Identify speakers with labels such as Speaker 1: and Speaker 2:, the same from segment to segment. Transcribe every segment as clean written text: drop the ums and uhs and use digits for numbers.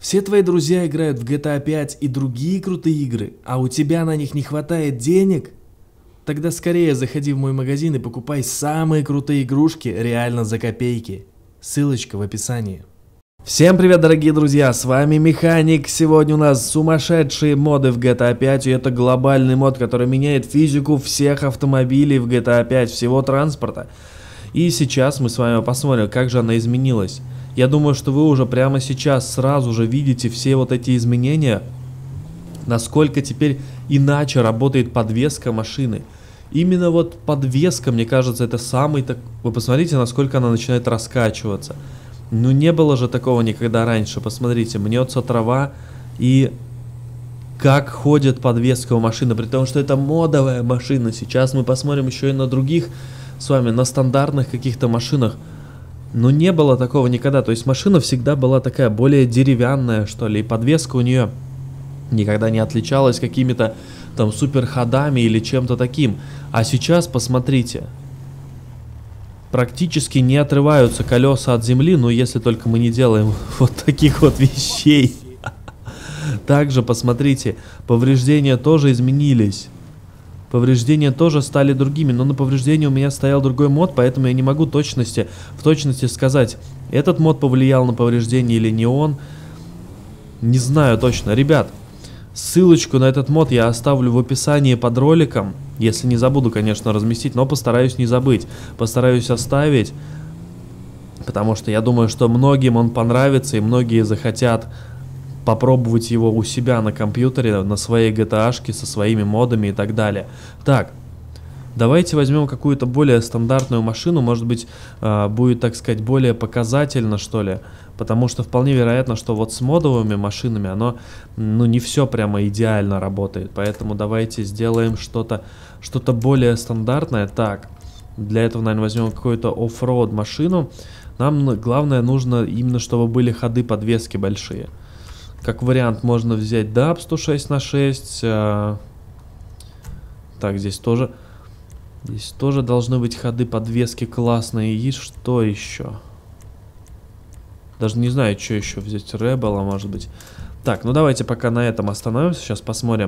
Speaker 1: Все твои друзья играют в GTA 5 и другие крутые игры, а у тебя на них не хватает денег? Тогда скорее заходи в мой магазин и покупай самые крутые игрушки реально за копейки. Ссылочка в описании. Всем привет, дорогие друзья, с вами Механик. Сегодня у нас сумасшедшие моды в GTA 5, и это глобальный мод, который меняет физику всех автомобилей в GTA 5, всего транспорта. И сейчас мы с вами посмотрим, как же она изменилась. Я думаю, что вы уже прямо сейчас сразу же видите все вот эти изменения, насколько теперь иначе работает подвеска машины. Именно вот подвеска, мне кажется, это самый так... Вы посмотрите, насколько она начинает раскачиваться. Ну не было же такого никогда раньше. Посмотрите, мнется трава и как ходит подвеска у машины, при том, что это модовая машина. Сейчас мы посмотрим еще и на других с вами, на стандартных каких-то машинах. Но не было такого никогда. То есть машина всегда была такая более деревянная, что ли. И подвеска у нее никогда не отличалась какими-то там супер ходами или чем-то таким. А сейчас посмотрите. Практически не отрываются колеса от земли, но если только мы не делаем вот таких вот вещей. Также посмотрите, повреждения тоже изменились. Повреждения тоже стали другими, но на повреждение у меня стоял другой мод, поэтому я не могу в точности сказать, этот мод повлиял на повреждение или не он. Не знаю точно. Ребят, ссылочку на этот мод я оставлю в описании под роликом, если не забуду, конечно, разместить, но постараюсь не забыть, постараюсь оставить, потому что я думаю, что многим он понравится и многие захотят попробовать его у себя на компьютере, на своей GTA-шке, со своими модами и так далее. Так, давайте возьмем какую-то более стандартную машину, может быть, будет, так сказать, более показательно, что ли, потому что вполне вероятно, что вот с модовыми машинами оно, ну, не все прямо идеально работает, поэтому давайте сделаем что-то более стандартное. Так, для этого, наверное, возьмем какую-то оффроуд машину. Нам главное нужно именно, чтобы были ходы подвески большие. Как вариант можно взять DAP 106/6. Так, здесь тоже должны быть ходы подвески классные. И что еще? Даже не знаю, что еще взять. Rebel, может быть. Так, ну давайте пока на этом остановимся. Сейчас посмотрим.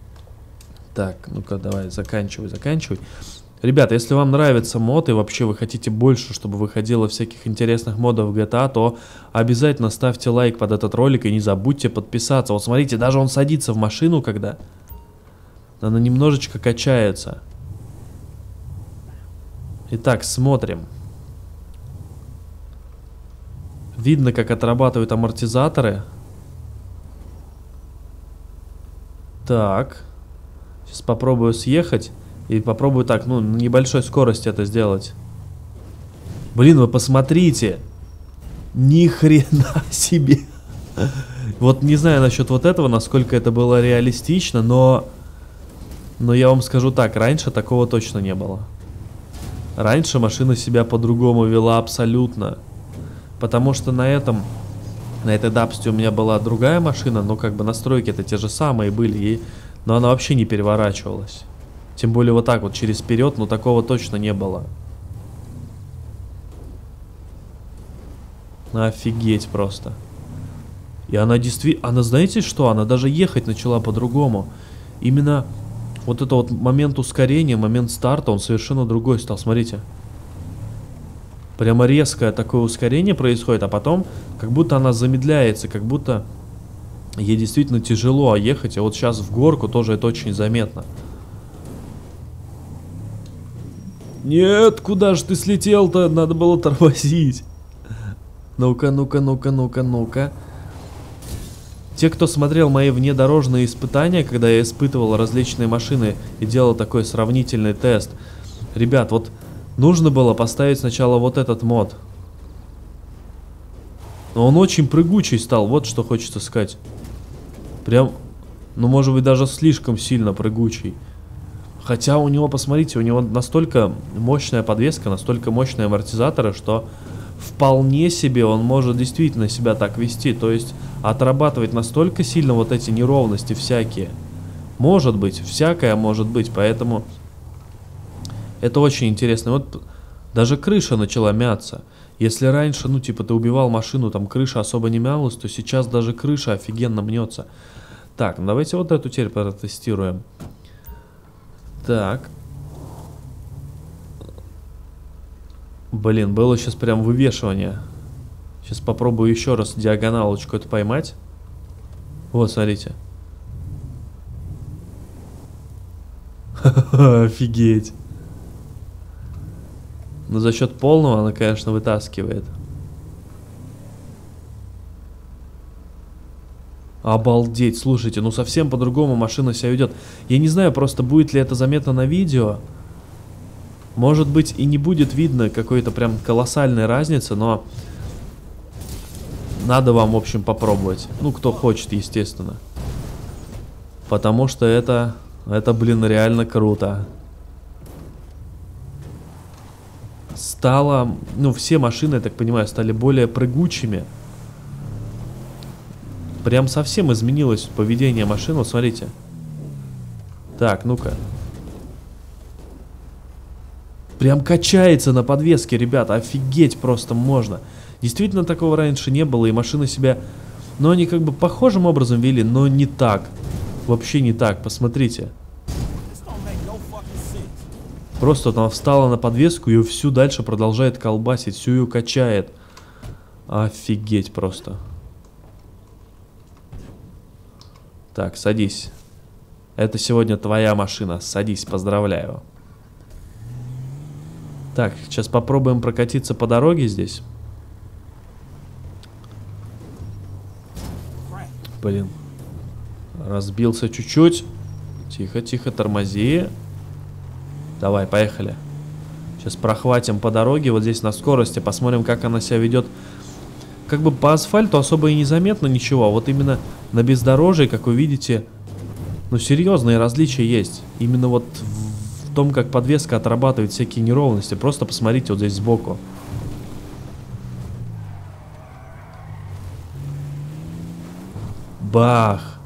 Speaker 1: Так, ну-ка, давай, заканчивай. Ребята, если вам нравится мод и вообще вы хотите больше, чтобы выходило всяких интересных модов в GTA, то обязательно ставьте лайк под этот ролик и не забудьте подписаться. Вот смотрите, даже он садится в машину, когда она немножечко качается. Итак, смотрим. Видно, как отрабатывают амортизаторы. Так. Сейчас попробую съехать. И попробую так, ну, на небольшой скорости это сделать. Блин, вы посмотрите. Ни хрена себе. Вот не знаю насчет вот этого, насколько это было реалистично, но я вам скажу так, раньше такого точно не было. Раньше машина себя по-другому вела абсолютно. Потому что на этой дапсте у меня была другая машина, но как бы настройки-то те же самые были, но она вообще не переворачивалась. Тем более вот так вот через вперед, но такого точно не было. Офигеть просто. И она действительно... знаете что? Она даже ехать начала по-другому. Именно вот это вот момент ускорения, момент старта, он совершенно другой стал. Смотрите. Прямо резкое такое ускорение происходит, а потом как будто она замедляется, как будто ей действительно тяжело ехать. А вот сейчас в горку тоже это очень заметно. Нет, куда же ты слетел-то? Надо было тормозить. Ну-ка. Те, кто смотрел мои внедорожные испытания, когда я испытывал различные машины и делал такой сравнительный тест. Ребят, вот нужно было поставить сначала вот этот мод. Но он очень прыгучий стал, вот что хочется сказать. Прям, ну может быть даже слишком сильно прыгучий. Хотя у него, посмотрите, у него настолько мощная подвеска, настолько мощные амортизаторы, что вполне себе он может действительно себя так вести. То есть отрабатывать настолько сильно вот эти неровности всякие. Может быть, всякое может быть, поэтому это очень интересно. Вот даже крыша начала мяться. Если раньше, ну, типа, ты убивал машину, там крыша особо не мялась, то сейчас даже крыша офигенно мнется. Так, ну давайте вот эту теперь протестируем. Так. Блин, было сейчас прям вывешивание. Сейчас попробую еще раз диагоналочку это поймать. Вот, смотрите. Офигеть. Но за счет полного она, конечно, вытаскивает. Обалдеть, слушайте, ну совсем по-другому машина себя ведет. Я не знаю, просто будет ли это заметно на видео. Может быть и не будет видно какой-то прям колоссальной разницы, но надо вам, в общем, попробовать. Ну, кто хочет, естественно. Потому что это, блин, реально круто. Стало, ну, все машины, я так понимаю, стали более прыгучими. Прям совсем изменилось поведение машин. Вот смотрите. Так, ну-ка. Прям качается на подвеске, ребята. Офигеть просто можно. Действительно, такого раньше не было. И машины себя... Ну, они как бы похожим образом вели, но не так. Вообще не так. Посмотрите. Просто она встала на подвеску и всю дальше продолжает колбасить. Всю ее качает. Офигеть просто. Так, садись. Это сегодня твоя машина. Садись, поздравляю. Так, сейчас попробуем прокатиться по дороге здесь. Блин. Разбился чуть-чуть. Тихо, тихо, тормози. Давай, поехали. Сейчас прохватим по дороге. Вот здесь на скорости. Посмотрим, как она себя ведет. Как бы по асфальту особо и незаметно ничего. А вот именно на бездорожье, как вы видите, ну серьезные различия есть. Именно вот в том, как подвеска отрабатывает всякие неровности. Просто посмотрите вот здесь сбоку. Бах!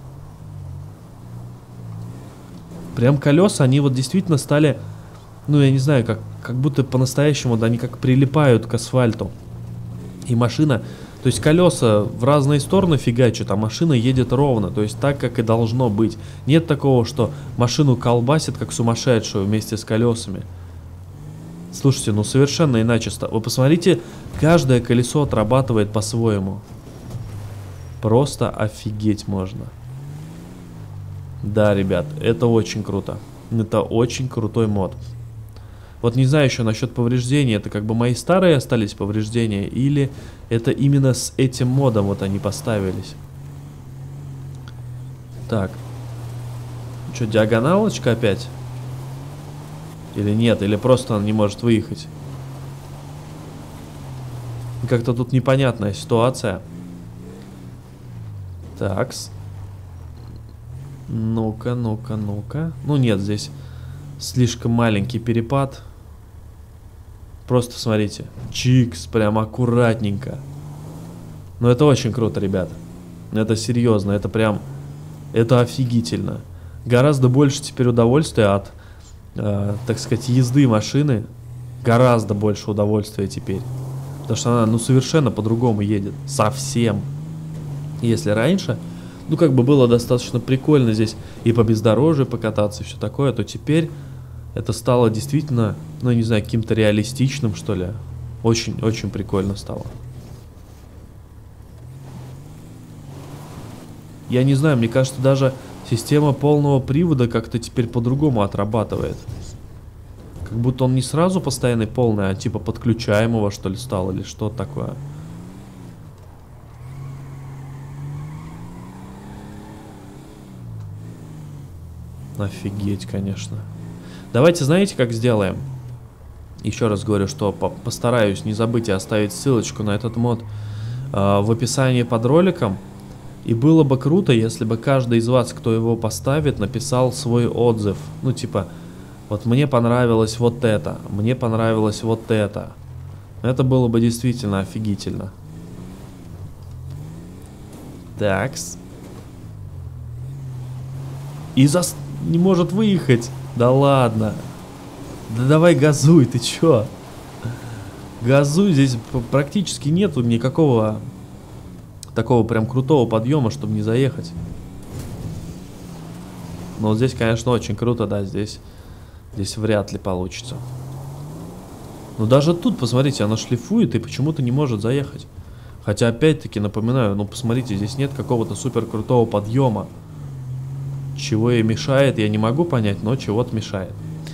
Speaker 1: Прям колеса, они вот действительно стали, ну я не знаю, как будто по-настоящему, да, они как прилипают к асфальту. И машина, то есть колеса в разные стороны фигачат, а машина едет ровно, то есть так, как и должно быть. Нет такого, что машину колбасит как сумасшедшую вместе с колесами. Слушайте, ну совершенно иначе. Вы посмотрите, каждое колесо отрабатывает по-своему. Просто офигеть можно. Да, ребят, это очень круто. Это очень крутой мод. Вот не знаю еще насчет повреждений. Это как бы мои старые остались повреждения, или это именно с этим модом вот они поставились. Так. Что, диагоналочка опять? Или нет? Или просто он не может выехать? Как-то тут непонятная ситуация. Такс. Ну-ка, ну-ка, ну-ка. Ну нет, здесь слишком маленький перепад. Просто смотрите. Чикс, прям аккуратненько. Но это очень круто, ребят. Это серьезно, это прям... Это офигительно. Гораздо больше теперь удовольствия от, так сказать, езды машины. Гораздо больше удовольствия теперь. Потому что она, ну, совершенно по-другому едет. Совсем. Если раньше, ну, как бы было достаточно прикольно здесь и по бездорожью покататься, и все такое, то теперь это стало действительно, ну, не знаю, каким-то реалистичным, что ли. Очень-очень прикольно стало. Я не знаю, мне кажется, даже система полного привода как-то теперь по-другому отрабатывает. Как будто он не сразу постоянный полный, а типа подключаемого, что ли, стал, или что такое. Офигеть, конечно. Давайте, знаете, как сделаем? Еще раз говорю, что постараюсь не забыть и оставить ссылочку на этот мод в описании под роликом. И было бы круто, если бы каждый из вас, кто его поставит, написал свой отзыв. Ну, типа, вот мне понравилось вот это, мне понравилось вот это. Это было бы действительно офигительно. Такс. И не может выехать. Да ладно. Да давай газуй, ты чё? газуй, здесь практически нету никакого такого прям крутого подъема, чтобы не заехать. Но вот здесь, конечно, очень круто, да, здесь вряд ли получится. Но даже тут, посмотрите, она шлифует и почему-то не может заехать. Хотя, опять-таки, напоминаю, ну, посмотрите, здесь нет какого-то супер крутого подъема. Чего ей мешает, я не могу понять, но чего-то мешает.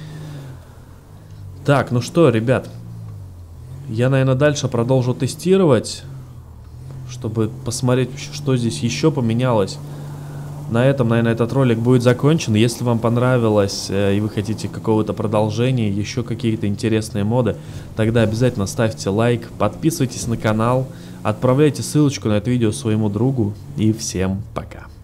Speaker 1: Так, ну что, ребят, я, наверное, дальше продолжу тестировать, чтобы посмотреть, что здесь еще поменялось. На этом, наверное, этот ролик будет закончен. Если вам понравилось и вы хотите какого-то продолжения, еще какие-то интересные моды, тогда обязательно ставьте лайк, подписывайтесь на канал, отправляйте ссылочку на это видео своему другу и всем пока.